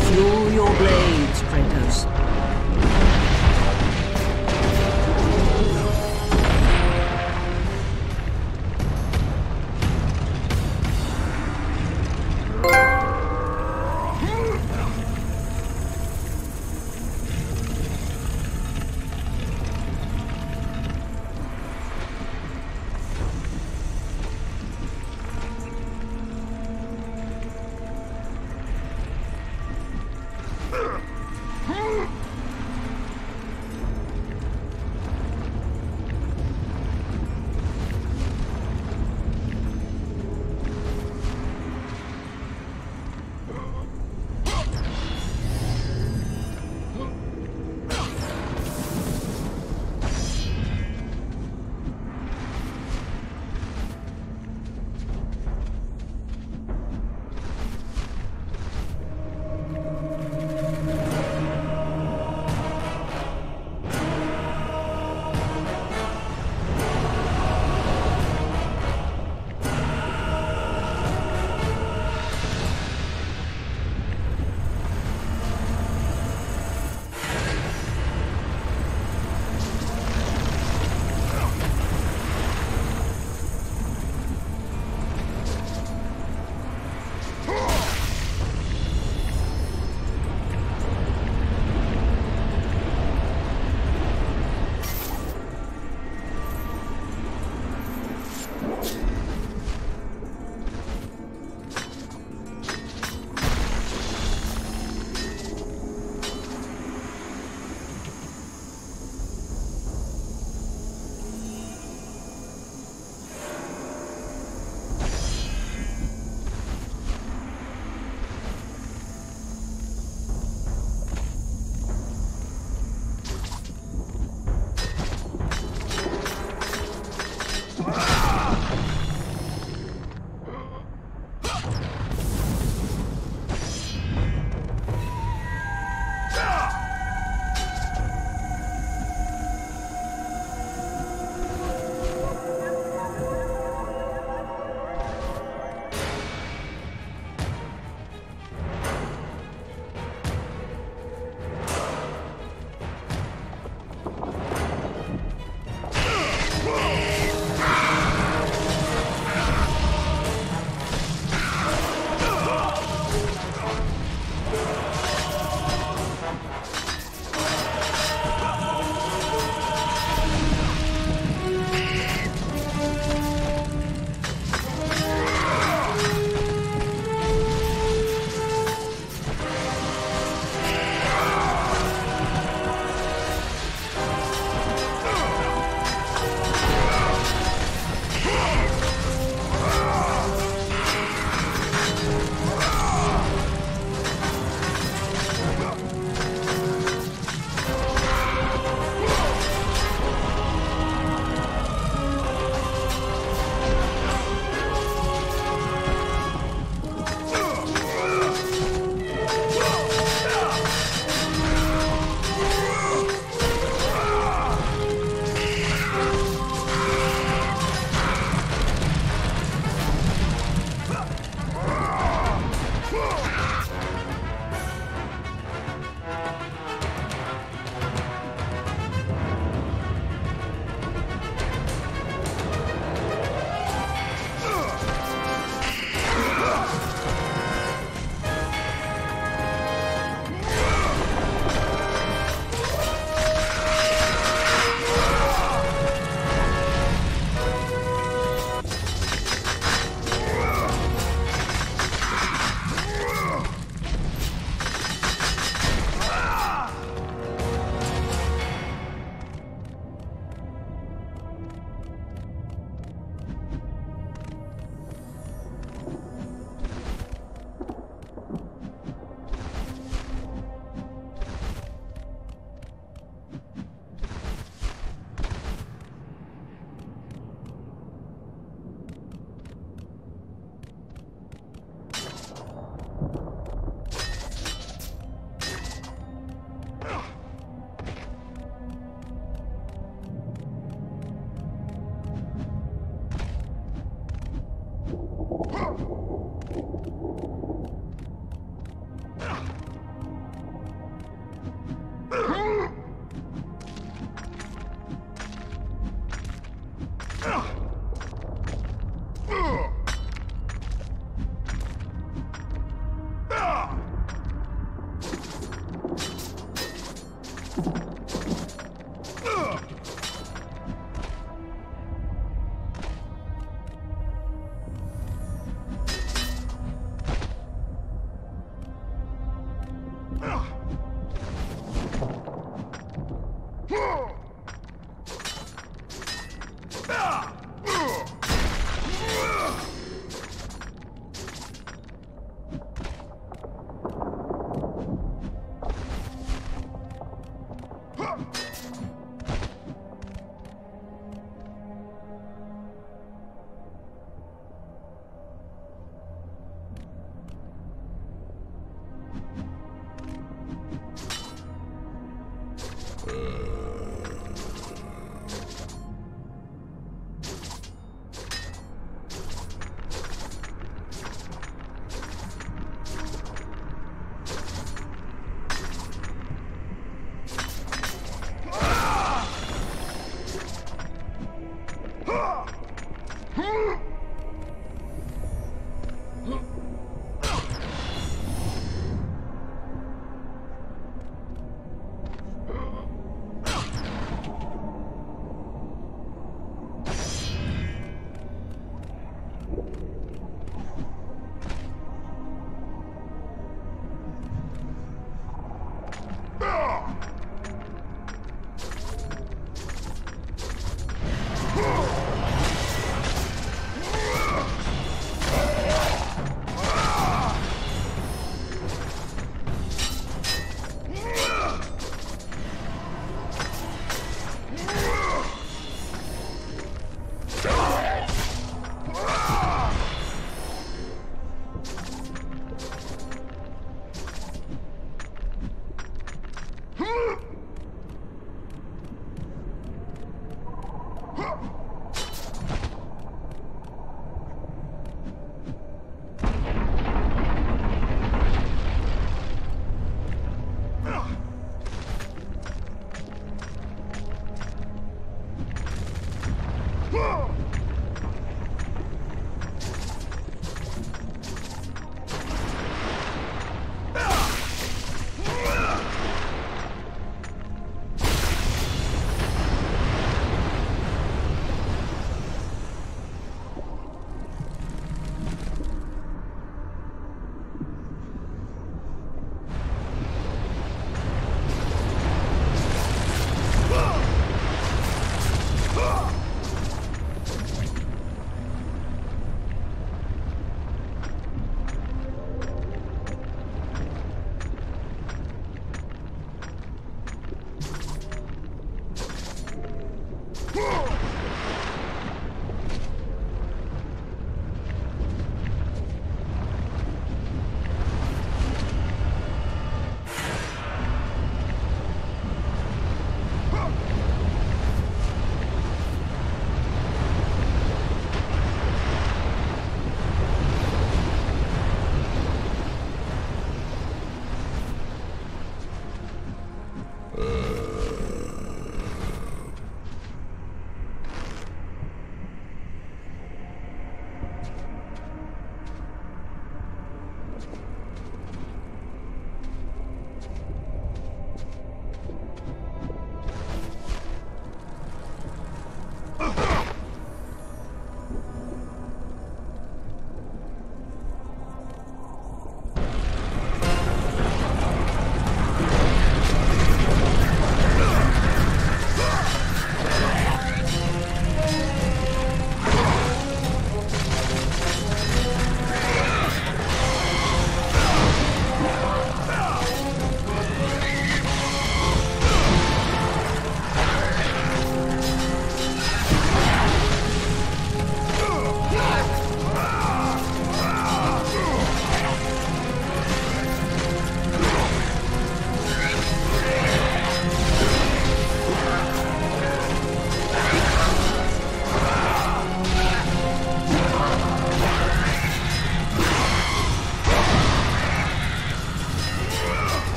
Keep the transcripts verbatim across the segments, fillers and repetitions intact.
Fuel your blades, Kratos.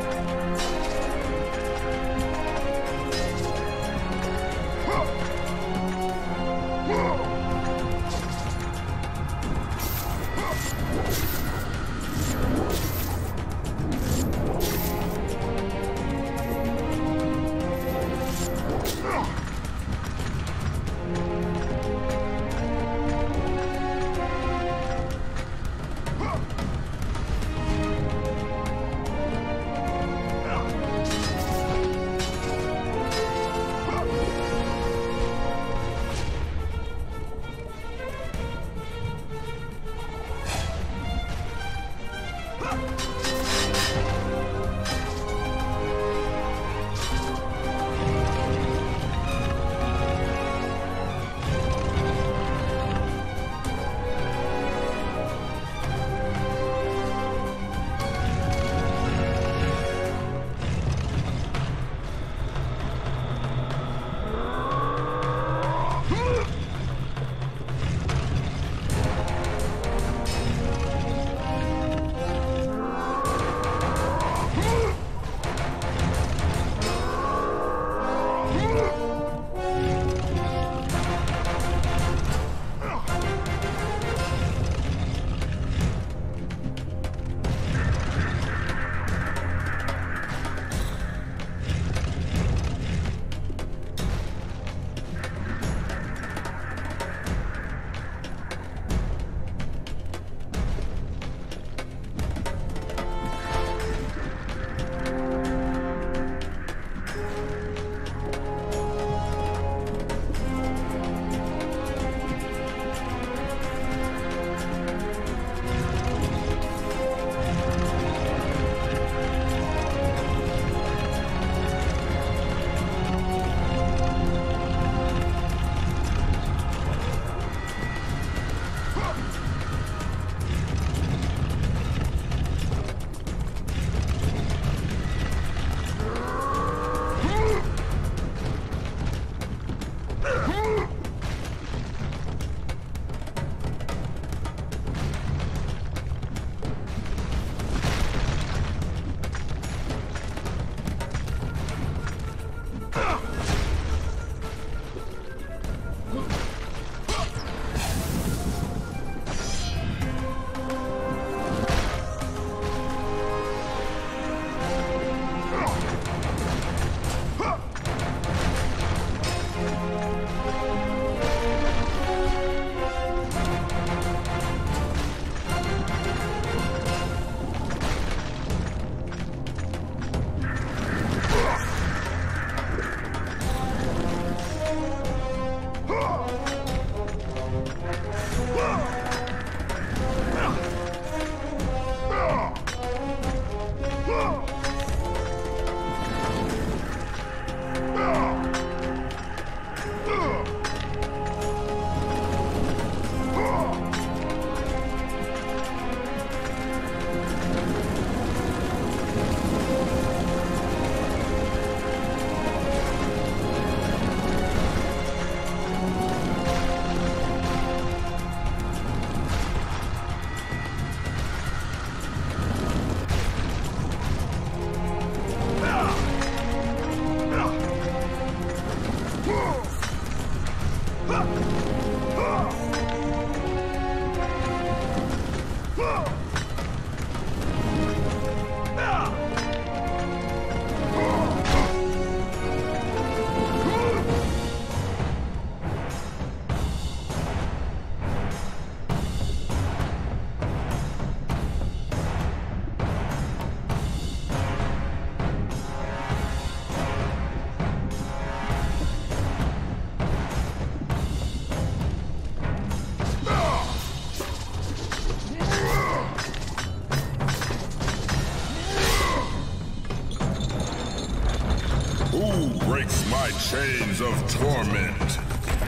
My chains of torment.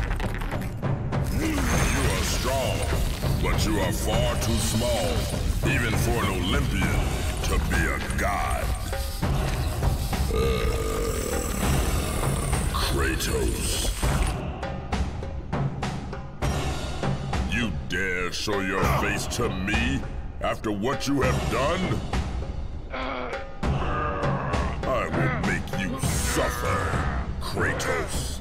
You are strong, but you are far too small, even for an Olympian to be a god. Uh, Kratos. You dare show your face to me after what you have done? Suffer, Kratos.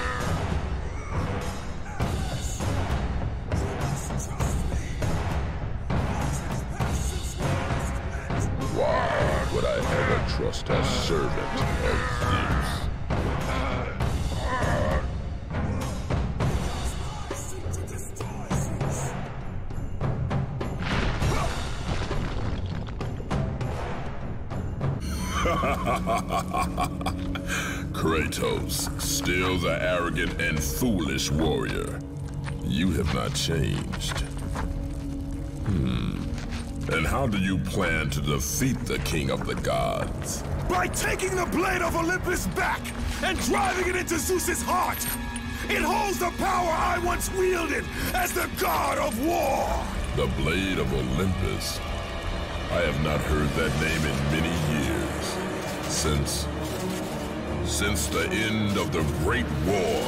Why would I ever trust a servant of Zeus? Kratos, still the arrogant and foolish warrior. You have not changed. Hmm. And how do you plan to defeat the King of the Gods? By taking the Blade of Olympus back and driving it into Zeus's heart! It holds the power I once wielded as the god of war! The Blade of Olympus? I have not heard that name in many years. Since... since the end of the Great War.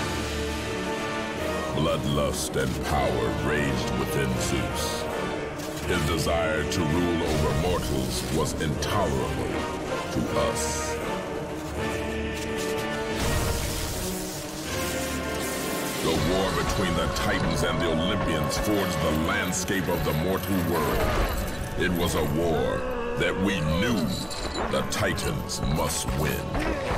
Bloodlust and power raged within Zeus. His desire to rule over mortals was intolerable to us. The war between the Titans and the Olympians forged the landscape of the mortal world. It was a war that we knew the Titans must win.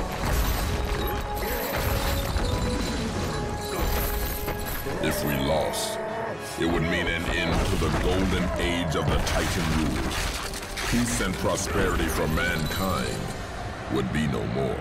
If we lost, it would mean an end to the golden age of the Titan rule. Peace and prosperity for mankind would be no more.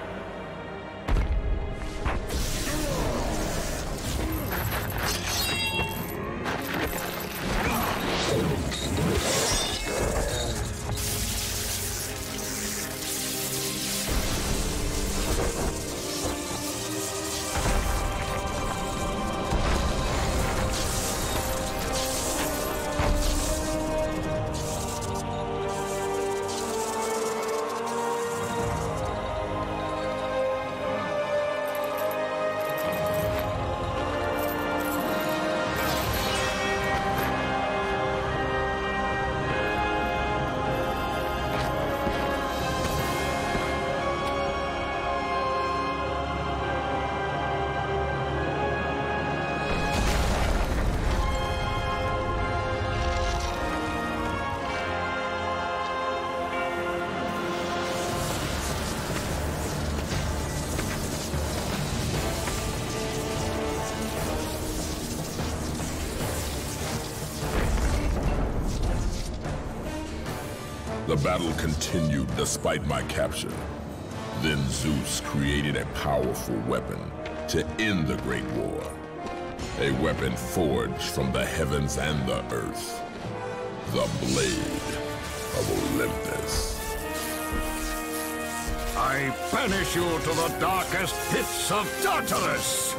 The battle continued despite my capture. Then Zeus created a powerful weapon to end the Great War. A weapon forged from the heavens and the earth. The Blade of Olympus. I banish you to the darkest pits of Tartarus!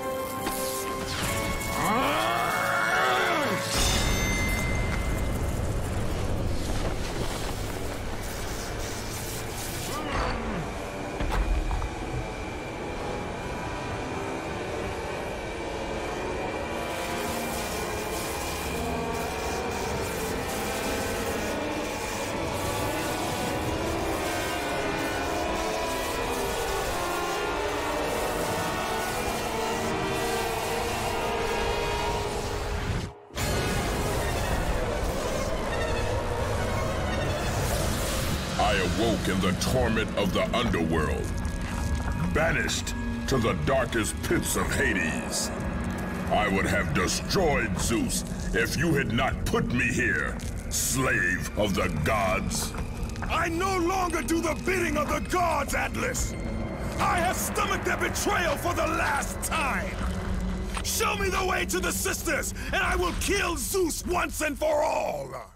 I awoke in the torment of the underworld, banished to the darkest pits of Hades. I would have destroyed Zeus if you had not put me here, slave of the gods. I no longer do the bidding of the gods, Atlas! I have stomached their betrayal for the last time! Show me the way to the sisters, and I will kill Zeus once and for all!